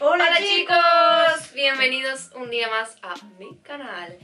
Hola chicos, bienvenidos un día más a mi canal.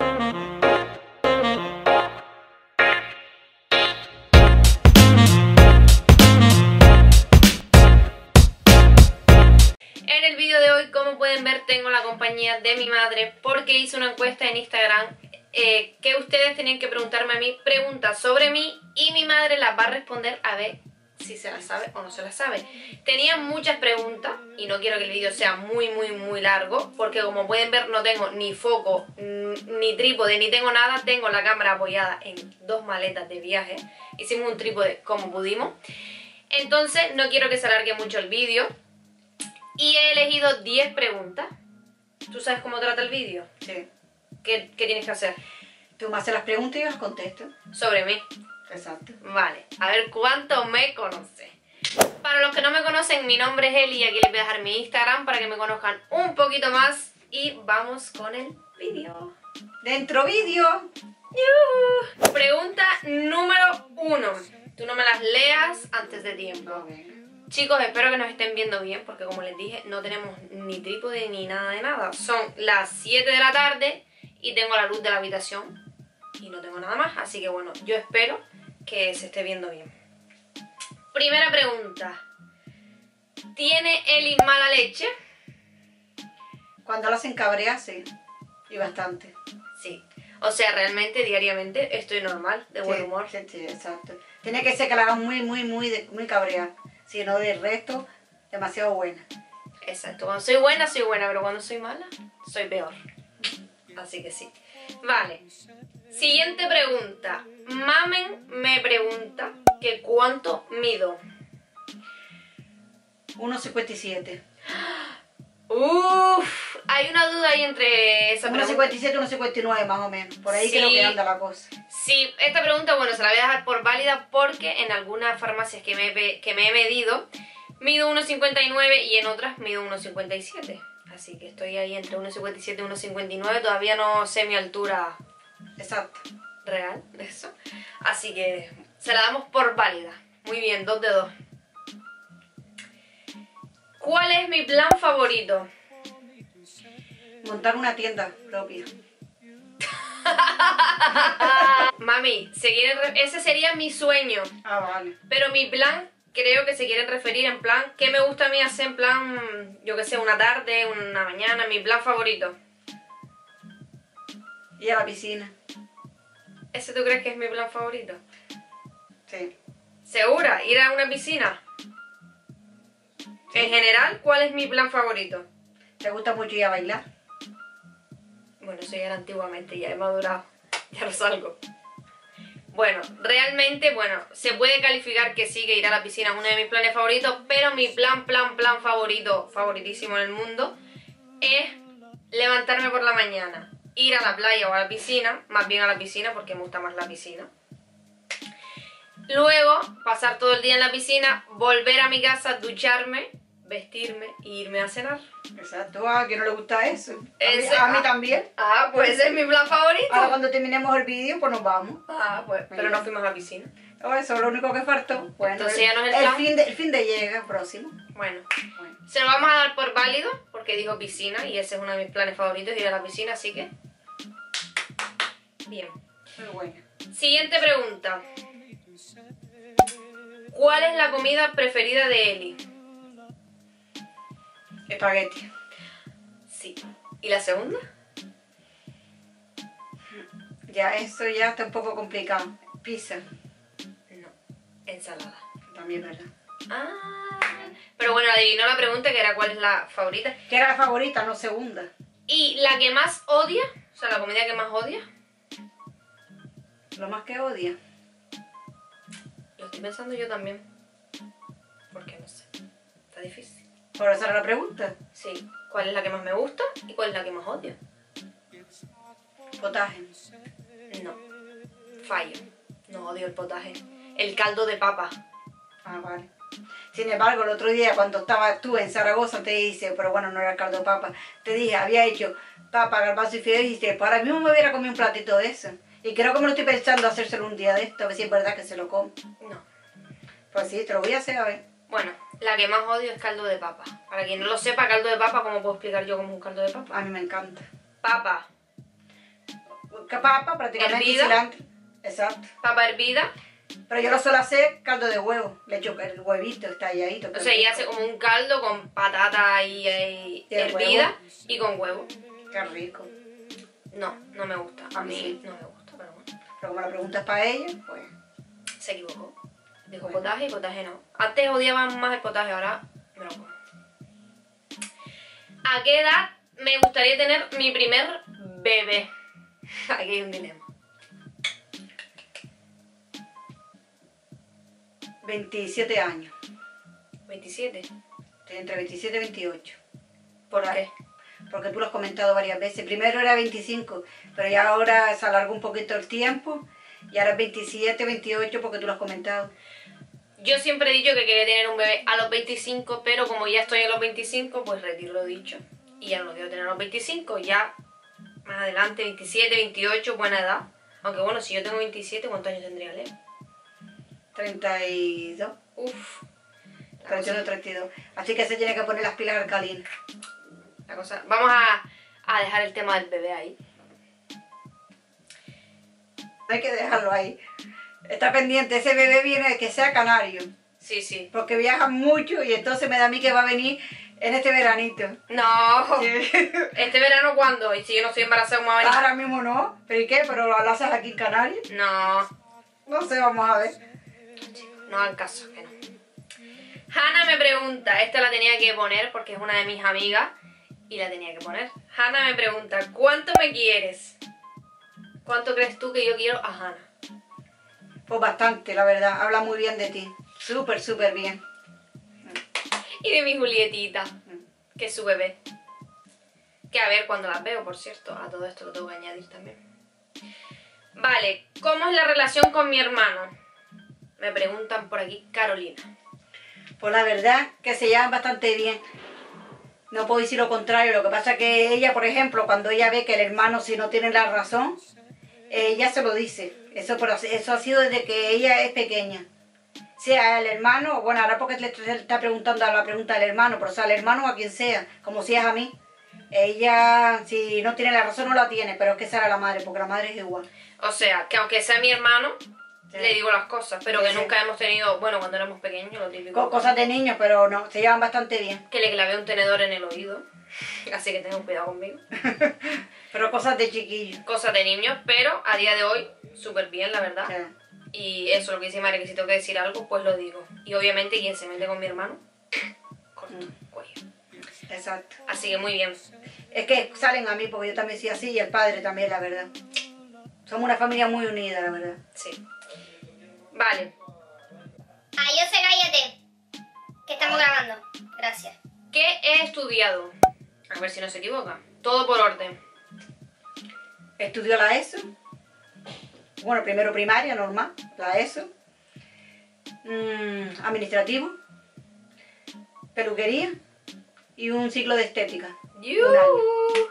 En el vídeo de hoy, como pueden ver, tengo la compañía de mi madre porque hice una encuesta en Instagram que ustedes tenían que preguntarme a mí preguntas sobre mí y mi madre las va a responder a ver si se las sabe o no se las sabe. Tenía muchas preguntas y no quiero que el vídeo sea muy largo porque, como pueden ver, no tengo ni foco, ni trípode, ni tengo nada. Tengo la cámara apoyada en dos maletas de viaje. Hicimos un trípode como pudimos. Entonces no quiero que se alargue mucho el vídeo y he elegido 10 preguntas. ¿Tú sabes cómo trata el vídeo? Sí. ¿Qué tienes que hacer? Tú me haces las preguntas y yo las contesto. Sobre mí. Exacto. Vale, a ver cuánto me conoce. Para los que no me conocen, mi nombre es Eli y aquí les voy a dejar mi Instagram para que me conozcan un poquito más. Y vamos con el vídeo. ¡Dentro vídeo! Pregunta número 1. Tú no me las leas antes de tiempo. Okay. Chicos, espero que nos estén viendo bien porque, como les dije, no tenemos ni trípode ni nada de nada. Son las 7 de la tarde y tengo la luz de la habitación y no tengo nada más. Así que bueno, yo espero que se esté viendo bien. Primera pregunta. ¿Tiene Eli mala leche? Cuando la hacen cabrear, sí. Y bastante. Sí. O sea, realmente, diariamente, estoy normal, de buen humor. Sí, exacto. Tiene que ser que la hagan muy cabrear. Si no, del resto, demasiado buena. Exacto. Cuando soy buena, pero cuando soy mala, soy peor. Así que sí. Vale. Siguiente pregunta. Mamen me pregunta que cuánto mido. 1,57. Uff, hay una duda ahí entre esa pregunta. 1,57, 1,59 más o menos. Por ahí Sí. creo que anda la cosa. Sí, esta pregunta, bueno, se la voy a dejar por válida porque en algunas farmacias que me he medido, mido 1,59 y en otras mido 1,57. Así que estoy ahí entre 1,57 y 1,59. Todavía no sé mi altura Exacto. real de eso. Así que se la damos por válida. Muy bien, 2 de 2. ¿Cuál es mi plan favorito? Montar una tienda propia. Mami, ese sería mi sueño. Ah, vale. Pero mi plan, creo que se quieren referir en plan, ¿qué me gusta a mí hacer en plan, yo que sé, una tarde, una mañana? Mi plan favorito. Y a la piscina. ¿Ese tú crees que es mi plan favorito? Sí. ¿Segura? ¿Ir a una piscina? Sí. En general, ¿cuál es mi plan favorito? ¿Te gusta mucho ir a bailar? Bueno, eso ya era antiguamente, ya he madurado, ya lo salgo. Bueno, realmente, se puede calificar que sí, que ir a la piscina es uno de mis planes favoritos, pero mi plan favorito, favoritísimo en el mundo, es levantarme por la mañana, ir a la playa o a la piscina, más bien a la piscina porque me gusta más la piscina. Luego, pasar todo el día en la piscina, volver a mi casa, ducharme, vestirme e irme a cenar. Exacto. Ah, que no le gusta eso. A mí también. Ah, pues ese es mi plan favorito. Ahora cuando terminemos el vídeo, pues nos vamos. Ah, pues, pero no fuimos a la piscina. Oh, eso es lo único que faltó. Bueno, Entonces ya no es el plan. el fin de llega, próximo. Bueno, se lo vamos a dar por válido porque dijo piscina y ese es uno de mis planes favoritos, ir a la piscina, así que... Bien. Muy bueno. Siguiente pregunta. ¿Cuál es la comida preferida de Eli? Espagueti. Sí. ¿Y la segunda? Ya, eso ya está un poco complicado. Pizza. No. Ensalada. También, ¿verdad? Ah. Pero bueno, adivinó la pregunta que era cuál es la favorita. Que era la favorita, no segunda. ¿Y la que más odia? O sea, la comida que más odia. Lo más que odia. Lo estoy pensando yo también. Porque no sé. Está difícil. Por eso era la pregunta. Sí. ¿Cuál es la que más me gusta y cuál es la que más odio? Potaje. No. Fallo. No odio el potaje. El caldo de papa. Ah, vale. Sin embargo, el otro día cuando estabas tú en Zaragoza te dice, pero bueno, no era el caldo de papa, te dije, había hecho papa, garbanzo y fideos y dice, pues ahora mismo me hubiera comido un platito de eso. Y creo que me lo estoy pensando hacérselo un día de esto, a ver si es verdad que se lo come. No. Pues sí, te lo voy a hacer a ver. Bueno, La que más odio es caldo de papa. Para quien no lo sepa, caldo de papa, ¿cómo puedo explicar yo cómo es un caldo de papa? A mí me encanta. Papa Papa, prácticamente, y hervida. cilantro. Exacto. Papa hervida. Pero yo lo suelo hacer caldo de huevo. Le echo el huevito, está talladito. O sea, y hace como un caldo con patata y el hervida huevo. y con huevo. Qué rico. No, no me gusta. A mí Sí. no me gusta, pero bueno. Pero como la pregunta es para ella, pues... Se equivocó. Dijo Bueno. potaje y potaje no. Antes odiaban más el potaje, ahora me lo como. ¿A qué edad me gustaría tener mi primer bebé? Aquí hay un dilema. 27 años. 27. Estoy entre 27 y 28. ¿Por ahí. qué? Porque tú lo has comentado varias veces. Primero era 25, pero ya ahora se alargó un poquito el tiempo. Y ahora es 27, 28 porque tú lo has comentado. Yo siempre he dicho que quería tener un bebé a los 25, pero como ya estoy a los 25, pues retiro lo dicho. Y ya no lo quiero tener a los 25, ya más adelante, 27, 28, buena edad. Aunque bueno, si yo tengo 27, ¿cuántos años tendría Leo? 32. Uf. 31, 32. Así que se tiene que poner las pilas alcalinas. La cosa. Vamos a dejar el tema del bebé ahí. Hay que dejarlo ahí. Está pendiente, ese bebé viene de que sea canario. Sí, sí. Porque viajan mucho y entonces me da a mí que va a venir en este veranito. No. Sí. ¿Este verano cuándo? Y si yo no estoy embarazada, ¿cómo va a venir? Ahora mismo no. ¿Pero y qué? ¿Pero lo haces aquí en Canarias? No. No sé, vamos a ver. No al caso, que no. Hanna me pregunta, esta la tenía que poner porque es una de mis amigas y la tenía que poner. Hanna me pregunta, ¿cuánto me quieres? ¿Cuánto crees tú que yo quiero a Hanna? Pues bastante, la verdad. Habla muy bien de ti. Súper, súper bien. Y de mi Julietita, que es su bebé. Que a ver cuando las veo, por cierto. A todo esto lo tengo que añadir también. Vale, ¿cómo es la relación con mi hermano? Me preguntan por aquí, Carolina. Pues la verdad que se llevan bastante bien. No puedo decir lo contrario. Lo que pasa es que ella, por ejemplo, cuando ella ve que el hermano si no tiene la razón, ella se lo dice. Eso ha sido desde que ella es pequeña. Sea el hermano, bueno, ahora porque le está preguntando a la pregunta del hermano, pero sea el hermano o a quien sea, como si es a mí. Ella, si no tiene la razón, no la tiene, pero es que será la madre, porque la madre es igual. O sea, que aunque sea mi hermano, Sí. le digo las cosas, pero Sí, que sí. nunca hemos tenido, bueno, cuando éramos pequeños, lo típico. Cosas de niños, pero no, se llevan bastante bien. Que le clavé un tenedor en el oído, así que tengan cuidado conmigo. Pero cosas de chiquillos. Cosas de niños, pero a día de hoy, súper bien, la verdad. Sí. Y eso, lo que dice María, que si tengo que decir algo, pues lo digo. Y obviamente quien se mete con mi hermano, corto, cuello. Exacto. Así que muy bien. Es que salen a mí, porque yo también soy así, y el padre también, la verdad. Somos una familia muy unida, la verdad. Sí. Vale. Ah, yo sé, cállate. Que estamos grabando. Gracias. ¿Qué he estudiado? A ver si no se equivoca. Todo por orden. Estudió la ESO. Bueno, primero primaria, normal, la ESO. Administrativo. Peluquería. Y un ciclo de estética. ¡Yu! Un año.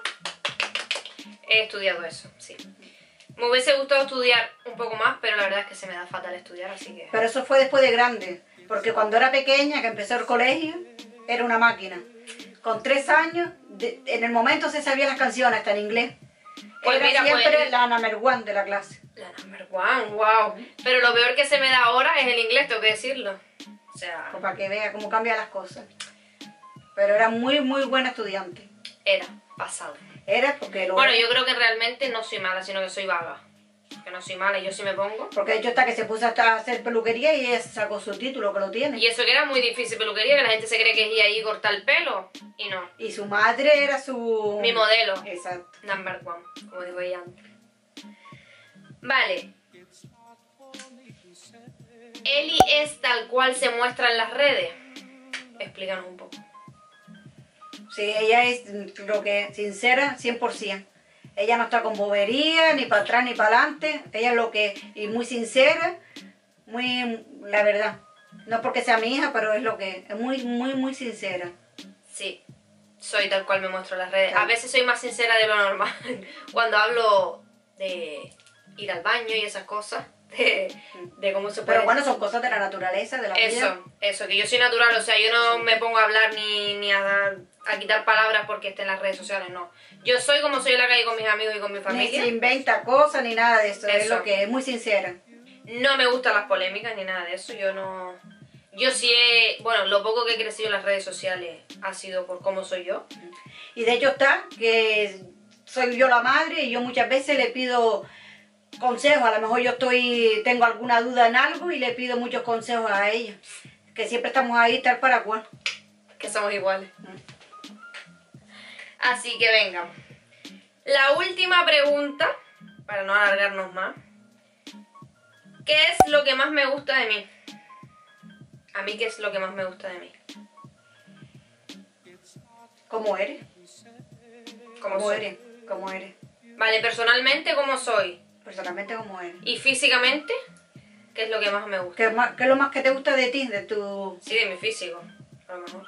He estudiado eso, sí. Me hubiese gustado estudiar un poco más, pero la verdad es que se me da fatal estudiar, así que... Pero eso fue después de grande. Porque cuando era pequeña, que empezó el colegio, era una máquina. Con 3 años, en el momento se sabían las canciones, hasta en inglés. Pues Era mira, siempre pues- la number one de la clase. La number one, wow. Pero lo peor que se me da ahora es el inglés, tengo que decirlo. O sea, Pues para que vea cómo cambian las cosas. Pero era muy, muy buena estudiante. era pasado. Era porque lo Bueno, yo creo que realmente no soy mala, sino que soy vaga. Que no soy mala y yo sí me pongo. Porque de hecho hasta que se puso hasta a hacer peluquería y ella sacó su título, que lo tiene. Y eso que era muy difícil peluquería, que la gente se cree que es ir ahí y cortar el pelo. Y no. Y su madre era su... Mi modelo. Exacto. Number one, como digo ella antes. Vale. Eli es tal cual se muestra en las redes. Explícanos un poco. Sí, ella es lo que sincera 100%. Ella no está con bobería, ni para atrás ni para adelante. Ella es lo que y muy sincera, muy, la verdad. No porque sea mi hija, pero es lo que es muy, muy, muy sincera. Sí, soy tal cual me muestro en las redes. Claro. A veces soy más sincera de lo normal. Cuando hablo de ir al baño y esas cosas. de cómo se puede... Pero bueno, son cosas de la naturaleza, de la vida. Eso, que yo soy natural, o sea, yo no me pongo a hablar ni a quitar palabras porque esté en las redes sociales, no. Yo soy como soy en la calle con mis amigos y con mi Ni familia. se inventa cosas ni nada de eso, es Eso. lo que es, muy sincera. No me gustan las polémicas ni nada de eso, yo no... Yo sí bueno, lo poco que he crecido en las redes sociales ha sido por cómo soy yo. Y de hecho está que soy yo la madre y yo muchas veces le pido consejos. A lo mejor yo tengo alguna duda en algo y le pido muchos consejos a ella. Que siempre estamos ahí tal para cual. Que somos iguales. Así que venga. La última pregunta, para no alargarnos más. ¿Qué es lo que más me gusta de mí? A mí, ¿qué es lo que más me gusta de mí? ¿Cómo eres? ¿Cómo ¿Cómo soy? eres? ¿Cómo eres? Vale, personalmente, ¿cómo soy? Personalmente, ¿cómo eres? Y físicamente, ¿qué es lo que más me gusta? ¿Qué es lo más que te gusta de ti? De tu... Sí, de mi físico, a lo mejor.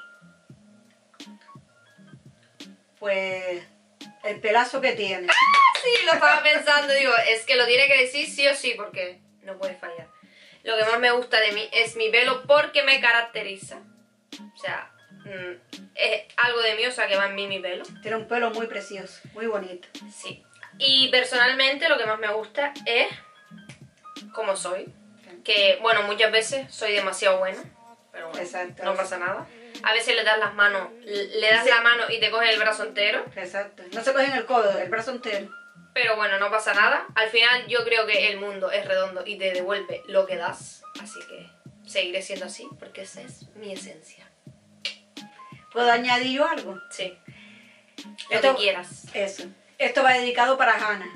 Pues... el pelazo que tienes. Sí, lo estaba pensando, digo, es que lo tiene que decir sí o sí, porque no puede fallar. Lo que más me gusta de mí es mi pelo porque me caracteriza. O sea, es algo de mí, o sea, que va en mí mi pelo. Tiene un pelo muy precioso, muy bonito. Sí. Y personalmente lo que más me gusta es cómo soy. Que, bueno, muchas veces soy demasiado buena, pero bueno, Exacto. no pasa nada. A veces le das las manos, le das Sí. la mano y te cogen el brazo entero. Exacto. No se cogen el codo, el brazo entero. Pero bueno, no pasa nada. Al final yo creo que el mundo es redondo y te devuelve lo que das. Así que seguiré siendo así porque esa es mi esencia. ¿Puedo añadir yo algo? Sí. Lo Esto- que quieras. Eso. Esto va dedicado para Hanna.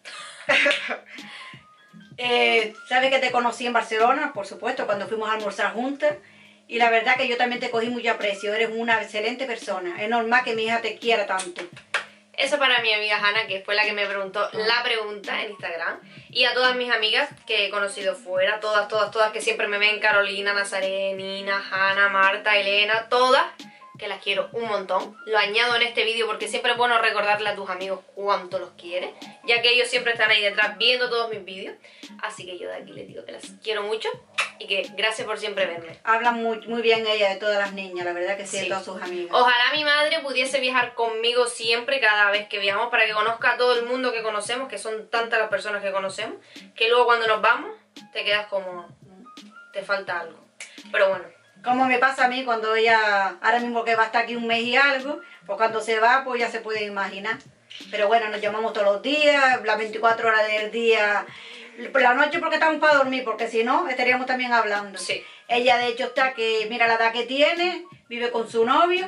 Sabes que te conocí en Barcelona, por supuesto, cuando fuimos a almorzar juntas. Y la verdad que yo también te cogí mucho aprecio. Eres una excelente persona. Es normal que mi hija te quiera tanto. Eso para mi amiga Hanna, que fue la que me preguntó la pregunta en Instagram. Y a todas mis amigas que he conocido fuera, todas que siempre me ven, Carolina, Nazaré, Nina, Hanna, Marta, Elena, todas, que las quiero un montón. Lo añado en este vídeo porque siempre es bueno recordarle a tus amigos cuánto los quieres, ya que ellos siempre están ahí detrás viendo todos mis vídeos. Así que yo de aquí les digo que las quiero mucho y que gracias por siempre verme. Habla muy bien ella de todas las niñas, la verdad que sí, Sí. de todas sus amigas. Ojalá mi madre pudiese viajar conmigo siempre, cada vez que viajamos, para que conozca a todo el mundo que conocemos, que son tantas las personas que conocemos, que luego cuando nos vamos te quedas como... te falta algo. Pero bueno, Como me pasa a mí cuando ella, ahora mismo que va a estar aquí un mes y algo, pues cuando se va, pues ya se puede imaginar. Pero bueno, nos llamamos todos los días, las 24 horas del día, por la noche porque estamos para dormir, porque si no, estaríamos también hablando. sí. Ella de hecho está que, mira la edad que tiene, vive con su novio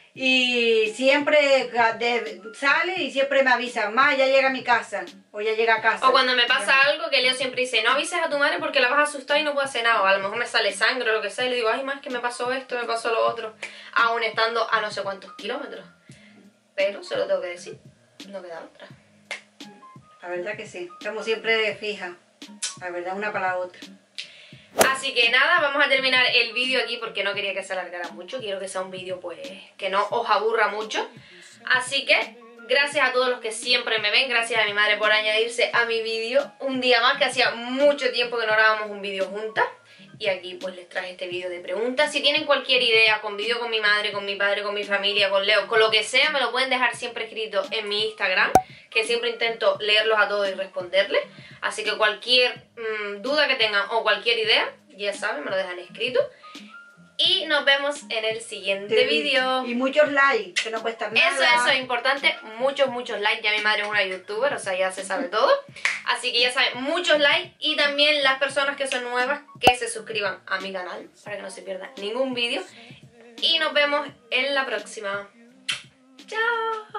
y siempre sale y siempre me avisa, ma, ya llega a mi casa, o ya llega a casa. O cuando me pasa algo que Leo siempre dice, no avises a tu madre porque la vas a asustar y no puede hacer nada. O a lo mejor me sale sangre o lo que sea y le digo, ay, más que me pasó esto, me pasó lo otro. Aún estando a no sé cuántos kilómetros. Pero se lo tengo que decir, no queda otra. La verdad que sí, estamos siempre fijas, la verdad, una para la otra. Así que nada, vamos a terminar el vídeo aquí porque no quería que se alargara mucho. Quiero que sea un vídeo pues que no os aburra mucho. Así que gracias a todos los que siempre me ven. Gracias a mi madre por añadirse a mi vídeo un día más, que hacía mucho tiempo que no grabábamos un vídeo juntas. Y aquí pues les traje este vídeo de preguntas. Si tienen cualquier idea con vídeo con mi madre, con mi padre, con mi familia, con Leo, con lo que sea, me lo pueden dejar siempre escrito en mi Instagram, que siempre intento leerlos a todos y responderles. Así que cualquier duda que tengan o cualquier idea, ya saben, me lo dejan escrito. Y nos vemos en el siguiente vídeo. Y muchos likes, que no cuestan nada. Eso es importante, muchos likes. Ya mi madre es una youtuber, o sea, ya se sabe todo. Así que ya saben, muchos likes. Y también las personas que son nuevas, que se suscriban a mi canal para que no se pierdan ningún vídeo. Y nos vemos en la próxima. Chao.